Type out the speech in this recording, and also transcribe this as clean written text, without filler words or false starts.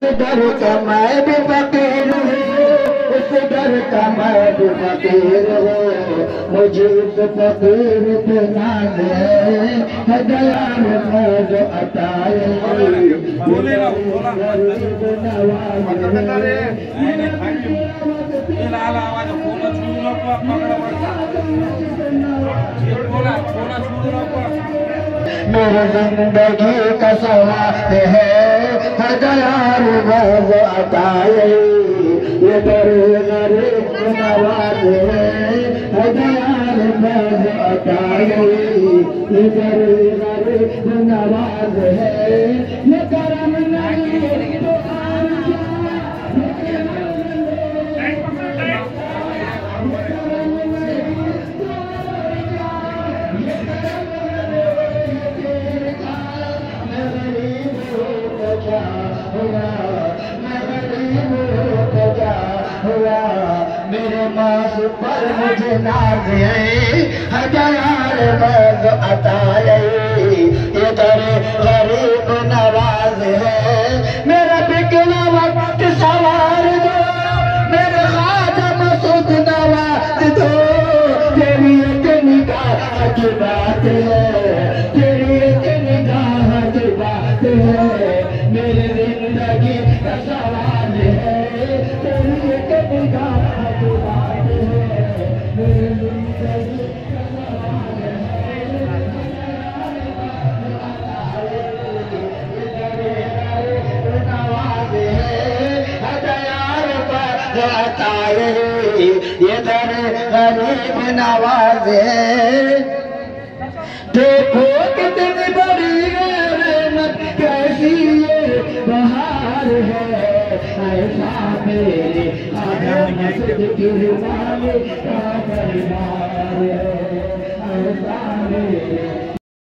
डर का मैं भी फकीर हूँ, उस डर का मैं भी फकीर हूँ। मुझे उस फकीर पे नाज है दयाल मैं जो अताए मेरी जिंदगी का सवाल है दयाल मैं जो अताए। ये दरे गरीब नवाज है दयाल मैं जो अताए। ये दरे गरीब नवाज है ये करम नहीं तो मेरे मास पर मुझे नाज है दयाल मैं जो अताए। ये तेरे गरीब नवाज है मेरा बिकला वक्त सवार दो, मेरे ख्वाजा मसूद नवाज दो। तेरी एक निगाह की बात है, तेरी एक निगाह की बात है। मेरी जिंदगी का सवाल है, तेरी एक निगाह की बात है। मेरी जिंदगी का सवाल है, ये तेरे गरीब नवाज है। देखो कितनी बड़ी रहमत कैसी ये बहार है, ऐसा मेरे आदम मस्जिद की वाले का दरबार है।